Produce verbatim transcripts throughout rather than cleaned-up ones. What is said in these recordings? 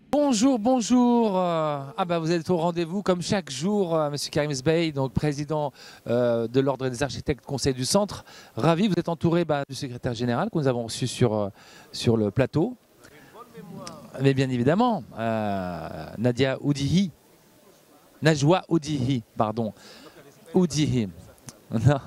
Bonjour, bonjour. Euh, Ah bah vous êtes au rendez-vous comme chaque jour, euh, Monsieur Karim Sbey, donc président euh, de l'Ordre des architectes Conseil du Centre. Ravi, vous êtes entouré bah, du secrétaire général que nous avons reçu sur, euh, sur le plateau. Mais bien évidemment, euh, Nadia Oudihi, Najwa Oudihi, pardon, Oudihi. Non.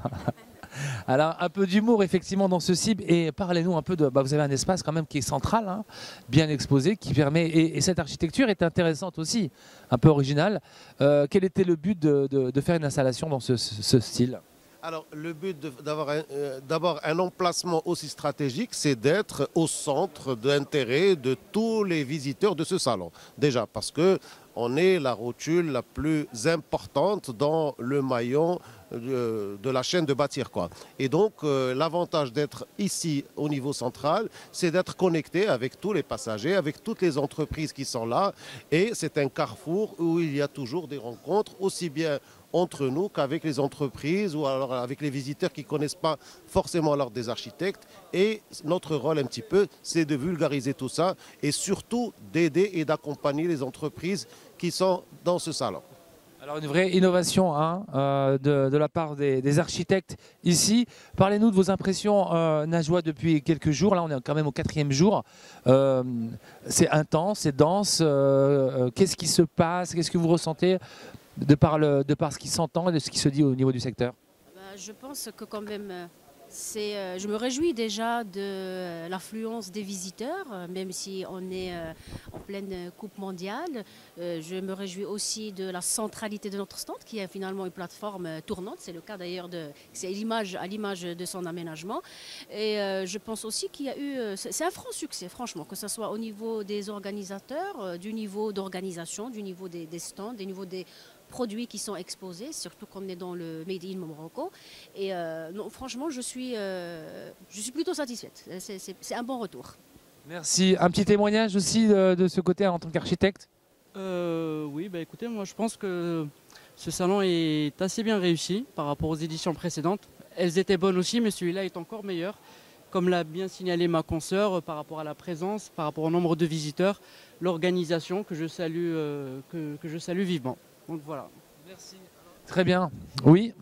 Alors, un peu d'humour, effectivement, dans ce cible. Et parlez-nous un peu de... Bah, vous avez un espace quand même qui est central, hein, bien exposé, qui permet... Et, et cette architecture est intéressante aussi, un peu originale. Euh, quel était le but de, de, de faire une installation dans ce, ce style ? Alors, le but d'avoir euh, d'abord un emplacement aussi stratégique, c'est d'être au centre d'intérêt de tous les visiteurs de ce salon. Déjà, parce que on est la rotule la plus importante dans le maillon de, de la chaîne de bâtir, quoi. Et donc, euh, l'avantage d'être ici au niveau central, c'est d'être connecté avec tous les passagers, avec toutes les entreprises qui sont là. Et c'est un carrefour où il y a toujours des rencontres, aussi bien entre nous qu'avec les entreprises ou alors avec les visiteurs qui ne connaissent pas forcément l'ordre des architectes. Et notre rôle un petit peu, c'est de vulgariser tout ça et surtout d'aider et d'accompagner les entreprises qui sont dans ce salon. Alors une vraie innovation hein, euh, de, de la part des, des architectes ici. Parlez-nous de vos impressions, euh, Najwa, depuis quelques jours. Là, on est quand même au quatrième jour. Euh, c'est intense, c'est dense. Euh, euh, Qu'est-ce qui se passe? Qu'est-ce que vous ressentez de par, le, de par ce qui s'entend et de ce qui se dit au niveau du secteur? Ben, je pense que quand même, c'est, euh, je me réjouis déjà de euh, l'affluence des visiteurs, euh, même si on est euh, en pleine Coupe mondiale. Euh, je me réjouis aussi de la centralité de notre stand, qui est finalement une plateforme euh, tournante. C'est le cas d'ailleurs de, c'est l'image à l'image de son aménagement. Et euh, je pense aussi qu'il y a eu, euh, c'est un franc succès, franchement, que ce soit au niveau des organisateurs, euh, du niveau d'organisation, du niveau des, des stands, du niveau des produits qui sont exposés, surtout qu'on est dans le Made in Morocco. Et euh, non, franchement, je suis, euh, je suis plutôt satisfaite. C'est un bon retour. Merci. Un petit témoignage aussi de, de ce côté en tant qu'architecte? euh, Oui, bah écoutez, moi je pense que ce salon est assez bien réussi par rapport aux éditions précédentes. Elles étaient bonnes aussi, mais celui-là est encore meilleur. Comme l'a bien signalé ma consoeur, par rapport à la présence, par rapport au nombre de visiteurs, l'organisation que je salue, euh, que, que je salue vivement. Donc voilà. Merci. Très bien. Oui.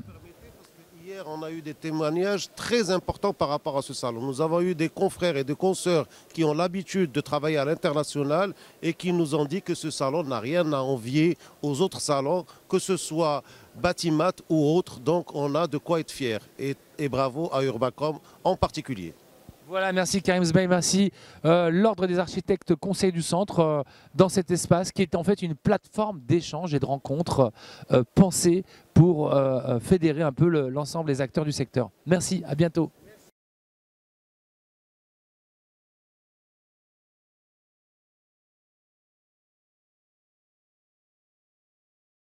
Hier, on a eu des témoignages très importants par rapport à ce salon. Nous avons eu des confrères et des consoeurs qui ont l'habitude de travailler à l'international et qui nous ont dit que ce salon n'a rien à envier aux autres salons, que ce soit Batimat ou autre. Donc on a de quoi être fier. Et, et bravo à Urbacom en particulier. Voilà, merci Karim Sbey, merci euh, l'Ordre des architectes Conseil du Centre euh, dans cet espace qui est en fait une plateforme d'échange et de rencontres euh, pensée pour euh, fédérer un peu l'ensemble le, des acteurs du secteur. Merci, à bientôt.